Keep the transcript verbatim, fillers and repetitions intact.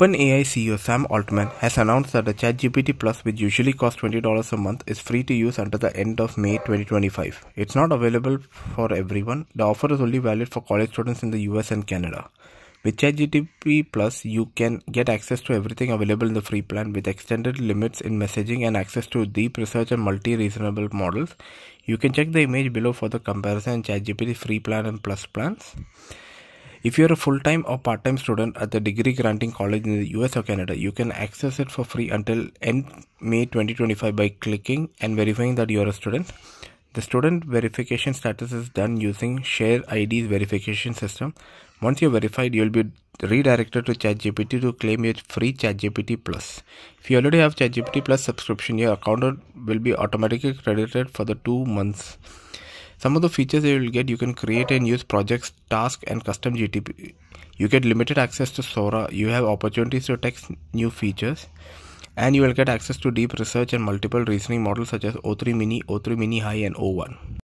OpenAI C E O Sam Altman has announced that the ChatGPT Plus, which usually costs twenty dollars a month, is free to use until the end of May twenty twenty-five. It's not available for everyone. The offer is only valid for college students in the U S and Canada. With ChatGPT Plus, you can get access to everything available in the free plan with extended limits in messaging and access to deep research and multi-reasonable models. You can check the image below for the comparison in ChatGPT free plan and plus plans. If you're a full-time or part-time student at the degree-granting college in the U S or Canada, you can access it for free until end May twenty twenty-five by clicking and verifying that you're a student. The student verification status is done using SheerID's verification system. Once you're verified, you'll be redirected to ChatGPT to claim your free ChatGPT Plus. If you already have ChatGPT Plus subscription, your account will be automatically credited for the two months. Some of the features you will get: you can create and use projects, tasks, and custom G T P. You get limited access to Sora. You have opportunities to test new features. And you will get access to deep research and multiple reasoning models such as O three Mini, O three Mini High, and O one.